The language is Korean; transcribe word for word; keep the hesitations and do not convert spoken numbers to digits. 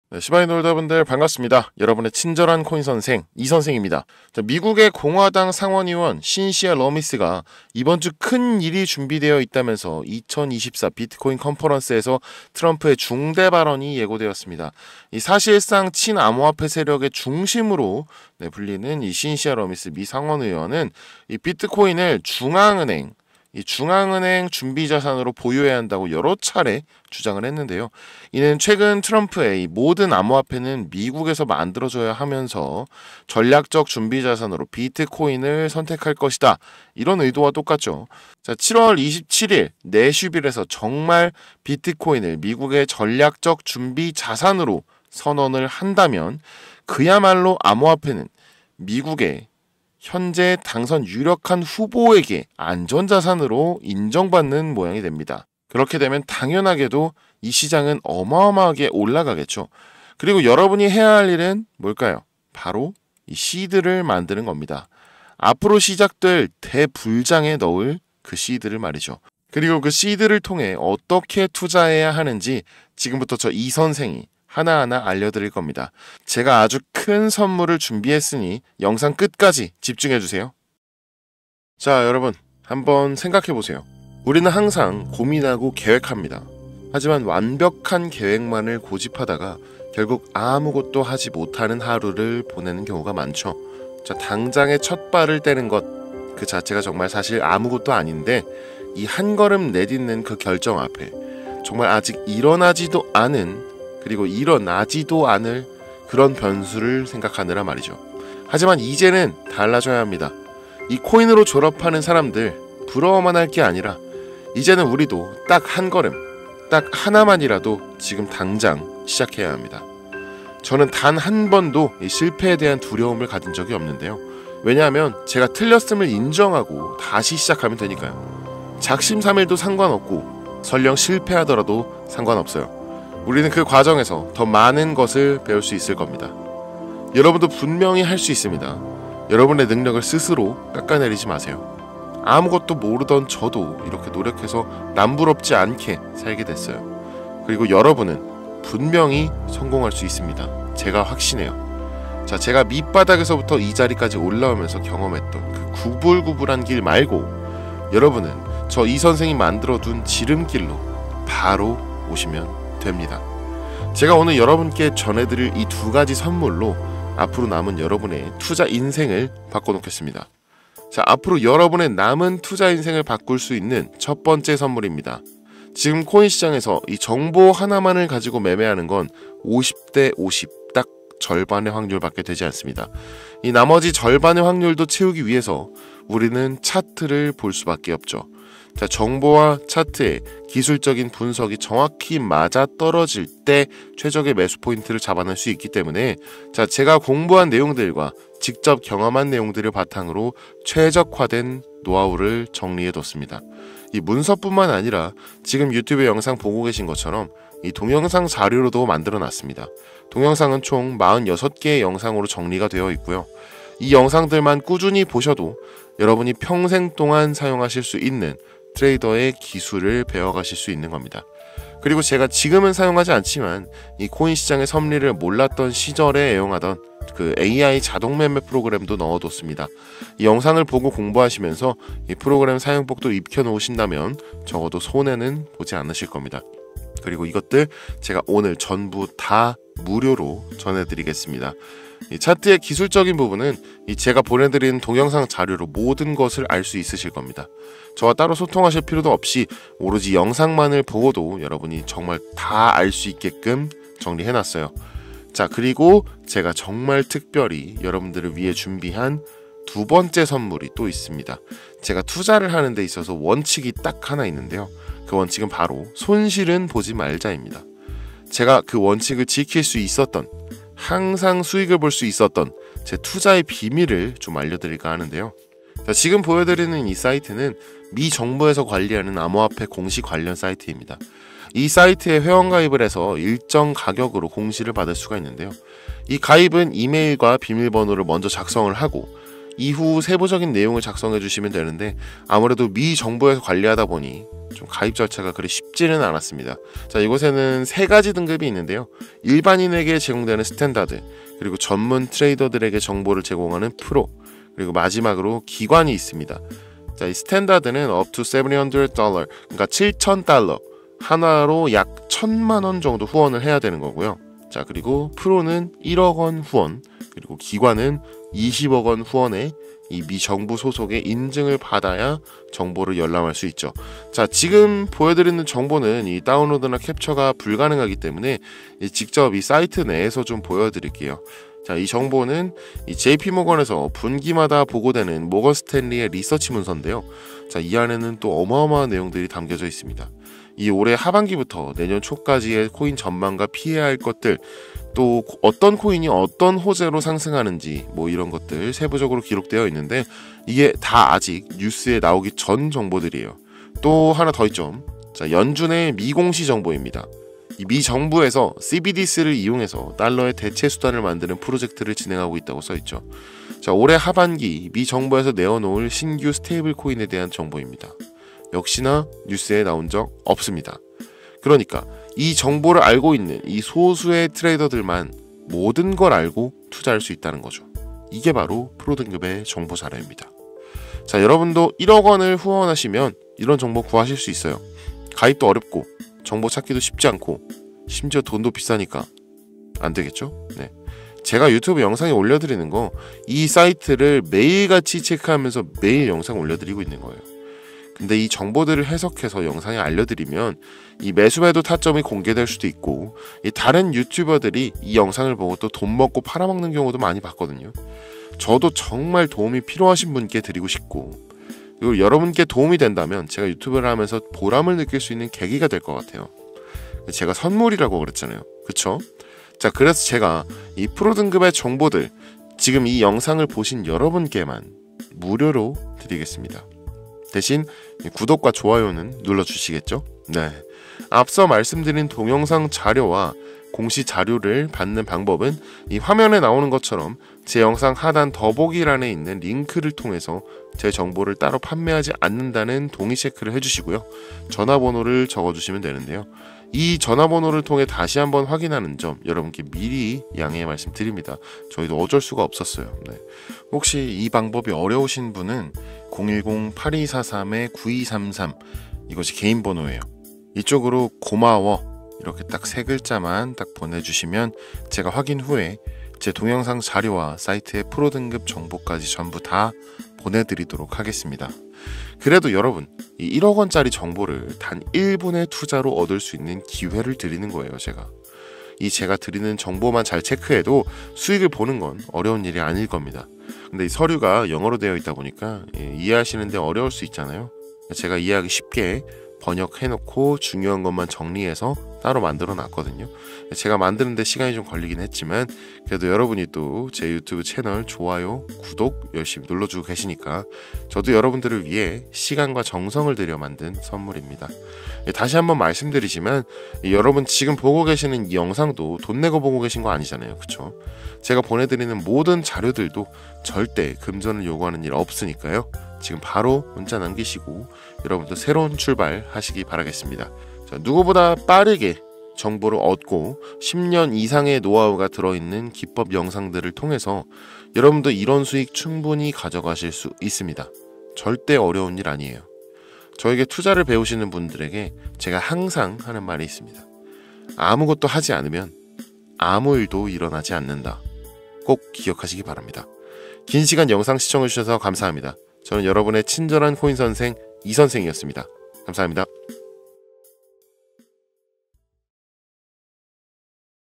네, 시바인 홀더분들 반갑습니다. 여러분의 친절한 코인 선생 이 선생입니다. 자, 미국의 공화당 상원의원 신시아 러미스가 이번 주 큰 일이 준비되어 있다면서 이천이십사 비트코인 컨퍼런스에서 트럼프의 중대 발언이 예고되었습니다. 이 사실상 친암호화폐 세력의 중심으로 네, 불리는 이 신시아 러미스 미 상원의원은 이 비트코인을 중앙은행 이 중앙은행 준비자산으로 보유해야 한다고 여러 차례 주장을 했는데요. 이는 최근 트럼프의 이 모든 암호화폐는 미국에서 만들어져야 하면서 전략적 준비자산으로 비트코인을 선택할 것이다. 이런 의도와 똑같죠. 자, 칠월 이십칠일 내슈빌에서 정말 비트코인을 미국의 전략적 준비자산으로 선언을 한다면 그야말로 암호화폐는 미국의 현재 당선 유력한 후보에게 안전자산으로 인정받는 모양이 됩니다. 그렇게 되면 당연하게도 이 시장은 어마어마하게 올라가겠죠. 그리고 여러분이 해야 할 일은 뭘까요? 바로 이 시드를 만드는 겁니다. 앞으로 시작될 대불장에 넣을 그 시드를 말이죠. 그리고 그 시드를 통해 어떻게 투자해야 하는지 지금부터 저 이 선생이 하나하나 알려드릴 겁니다. 제가 아주 큰 선물을 준비했으니 영상 끝까지 집중해주세요. 자, 여러분 한번 생각해보세요. 우리는 항상 고민하고 계획합니다. 하지만 완벽한 계획만을 고집하다가 결국 아무것도 하지 못하는 하루를 보내는 경우가 많죠. 자, 당장의 첫 발을 떼는 것 그 자체가 정말 사실 아무것도 아닌데 이 한 걸음 내딛는 그 결정 앞에 정말 아직 일어나지도 않은 그리고 일어나지도 않을 그런 변수를 생각하느라 말이죠. 하지만 이제는 달라져야 합니다. 이 코인으로 졸업하는 사람들 부러워만 할 게 아니라 이제는 우리도 딱 한 걸음, 딱 하나만이라도 지금 당장 시작해야 합니다. 저는 단 한 번도 이 실패에 대한 두려움을 가진 적이 없는데요. 왜냐하면 제가 틀렸음을 인정하고 다시 시작하면 되니까요. 작심삼일도 상관없고 설령 실패하더라도 상관없어요. 우리는 그 과정에서 더 많은 것을 배울 수 있을 겁니다. 여러분도 분명히 할 수 있습니다. 여러분의 능력을 스스로 깎아내리지 마세요. 아무것도 모르던 저도 이렇게 노력해서 남부럽지 않게 살게 됐어요. 그리고 여러분은 분명히 성공할 수 있습니다. 제가 확신해요. 자, 제가 밑바닥에서부터 이 자리까지 올라오면서 경험했던 그 구불구불한 길 말고 여러분은 저 이 선생이 만들어둔 지름길로 바로 오시면 됩니다. 제가 오늘 여러분께 전해드릴 이 두 가지 선물로 앞으로 남은 여러분의 투자 인생을 바꿔놓겠습니다. 자, 앞으로 여러분의 남은 투자 인생을 바꿀 수 있는 첫 번째 선물입니다. 지금 코인 시장에서 이 정보 하나만을 가지고 매매하는 건 오십 대 오십, 딱 절반의 확률밖에 되지 않습니다. 이 나머지 절반의 확률도 채우기 위해서 우리는 차트를 볼 수밖에 없죠. 자, 정보와 차트의 기술적인 분석이 정확히 맞아 떨어질 때 최적의 매수 포인트를 잡아낼 수 있기 때문에 자, 제가 공부한 내용들과 직접 경험한 내용들을 바탕으로 최적화된 노하우를 정리해뒀습니다. 이 문서뿐만 아니라 지금 유튜브 영상 보고 계신 것처럼 이 동영상 자료로도 만들어놨습니다. 동영상은 총 사십육 개의 영상으로 정리가 되어 있고요. 이 영상들만 꾸준히 보셔도 여러분이 평생 동안 사용하실 수 있는 트레이더의 기술을 배워가실 수 있는 겁니다. 그리고 제가 지금은 사용하지 않지만 이 코인 시장의 섭리를 몰랐던 시절에 애용하던 그 에이아이 자동 매매 프로그램도 넣어뒀습니다. 이 영상을 보고 공부하시면서 이 프로그램 사용법도 익혀 놓으신다면 적어도 손해는 보지 않으실 겁니다. 그리고 이것들 제가 오늘 전부 다 무료로 전해드리겠습니다. 이 차트의 기술적인 부분은 이 제가 보내드린 동영상 자료로 모든 것을 알 수 있으실 겁니다. 저와 따로 소통하실 필요도 없이 오로지 영상만을 보고도 여러분이 정말 다 알 수 있게끔 정리해놨어요. 자, 그리고 제가 정말 특별히 여러분들을 위해 준비한 두 번째 선물이 또 있습니다. 제가 투자를 하는 데 있어서 원칙이 딱 하나 있는데요. 그 원칙은 바로 손실은 보지 말자입니다. 제가 그 원칙을 지킬 수 있었던, 항상 수익을 볼 수 있었던 제 투자의 비밀을 좀 알려드릴까 하는데요. 자, 지금 보여드리는 이 사이트는 미 정부에서 관리하는 암호화폐 공시 관련 사이트입니다. 이 사이트에 회원가입을 해서 일정 가격으로 공시를 받을 수가 있는데요. 이 가입은 이메일과 비밀번호를 먼저 작성을 하고 이후 세부적인 내용을 작성해 주시면 되는데 아무래도 미 정부에서 관리하다 보니 좀 가입 절차가 그리 쉽지는 않았습니다. 자, 이곳에는 세 가지 등급이 있는데요. 일반인에게 제공되는 스탠다드, 그리고 전문 트레이더들에게 정보를 제공하는 프로, 그리고 마지막으로 기관이 있습니다. 자, 이 스탠다드는 up to 칠백 달러, 그러니까 칠천 달러, 하나로 약 천만 원 정도 후원을 해야 되는 거고요. 자, 그리고 프로는 일억 원 후원, 그리고 기관은 이십억 원 후원에 이 미 정부 소속의 인증을 받아야 정보를 열람할 수 있죠. 자, 지금 보여드리는 정보는 이 다운로드나 캡처가 불가능하기 때문에 이 직접 이 사이트 내에서 좀 보여드릴게요. 자, 이 정보는 이 제이피모건에서 분기마다 보고되는 모건 스탠리의 리서치 문서인데요. 자, 이 안에는 또 어마어마한 내용들이 담겨져 있습니다. 이 올해 하반기부터 내년 초까지의 코인 전망과 피해야 할 것들, 또 어떤 코인이 어떤 호재로 상승하는지 뭐 이런 것들 세부적으로 기록되어 있는데 이게 다 아직 뉴스에 나오기 전 정보들이에요. 또 하나 더 있죠. 자, 연준의 미공시 정보입니다. 이 미 정부에서 씨비디씨를 이용해서 달러의 대체 수단을 만드는 프로젝트를 진행하고 있다고 써있죠. 자, 올해 하반기 미 정부에서 내어놓을 신규 스테이블 코인에 대한 정보입니다. 역시나 뉴스에 나온 적 없습니다. 그러니까 이 정보를 알고 있는 이 소수의 트레이더들만 모든 걸 알고 투자할 수 있다는 거죠. 이게 바로 프로 등급의 정보 자료입니다. 자, 여러분도 일억 원을 후원하시면 이런 정보 구하실 수 있어요. 가입도 어렵고 정보 찾기도 쉽지 않고 심지어 돈도 비싸니까 안 되겠죠? 네. 제가 유튜브 영상에 올려드리는 거 이 사이트를 매일같이 체크하면서 매일 영상 올려드리고 있는 거예요. 근데 이 정보들을 해석해서 영상에 알려드리면 이 매수매도 타점이 공개될 수도 있고 이 다른 유튜버들이 이 영상을 보고 또 돈 먹고 팔아먹는 경우도 많이 봤거든요. 저도 정말 도움이 필요하신 분께 드리고 싶고, 그리고 여러분께 도움이 된다면 제가 유튜브를 하면서 보람을 느낄 수 있는 계기가 될 것 같아요. 제가 선물이라고 그랬잖아요. 그쵸? 자, 그래서 제가 이 프로 등급의 정보들 지금 이 영상을 보신 여러분께만 무료로 드리겠습니다. 대신 구독과 좋아요는 눌러주시겠죠? 네. 앞서 말씀드린 동영상 자료와 공시 자료를 받는 방법은 이 화면에 나오는 것처럼 제 영상 하단 더보기란에 있는 링크를 통해서 제 정보를 따로 판매하지 않는다는 동의 체크를 해주시고요. 전화번호를 적어주시면 되는데요. 이 전화번호를 통해 다시 한번 확인하는 점 여러분께 미리 양해 말씀드립니다. 저희도 어쩔 수가 없었어요. 네. 혹시 이 방법이 어려우신 분은 공일공 팔이사삼 구이삼삼 이것이 개인 번호예요. 이쪽으로 고마워 이렇게 딱 세 글자만 딱 보내주시면 제가 확인 후에 제 동영상 자료와 사이트의 프로 등급 정보까지 전부 다 보내드리도록 하겠습니다. 그래도 여러분, 이 일억 원짜리 정보를 단 일 분의 투자로 얻을 수 있는 기회를 드리는 거예요. 제가 이 제가 드리는 정보만 잘 체크해도 수익을 보는 건 어려운 일이 아닐 겁니다. 근데 이 서류가 영어로 되어 있다 보니까 예, 이해하시는데 어려울 수 있잖아요. 제가 이해하기 쉽게 번역해놓고 중요한 것만 정리해서 따로 만들어 놨거든요. 제가 만드는데 시간이 좀 걸리긴 했지만 그래도 여러분이 또 제 유튜브 채널 좋아요, 구독 열심히 눌러주고 계시니까 저도 여러분들을 위해 시간과 정성을 들여 만든 선물입니다. 다시 한번 말씀드리지만 여러분 지금 보고 계시는 이 영상도 돈 내고 보고 계신 거 아니잖아요. 그쵸? 제가 보내드리는 모든 자료들도 절대 금전을 요구하는 일 없으니까요. 지금 바로 문자 남기시고 여러분도 새로운 출발 하시기 바라겠습니다. 자, 누구보다 빠르게 정보를 얻고 십 년 이상의 노하우가 들어있는 기법 영상들을 통해서 여러분도 이런 수익 충분히 가져가실 수 있습니다. 절대 어려운 일 아니에요. 저에게 투자를 배우시는 분들에게 제가 항상 하는 말이 있습니다. 아무것도 하지 않으면 아무 일도 일어나지 않는다. 꼭 기억하시기 바랍니다. 긴 시간 영상 시청해주셔서 감사합니다. 저는 여러분의 친절한 코인 선생 이 선생이었습니다. 감사합니다.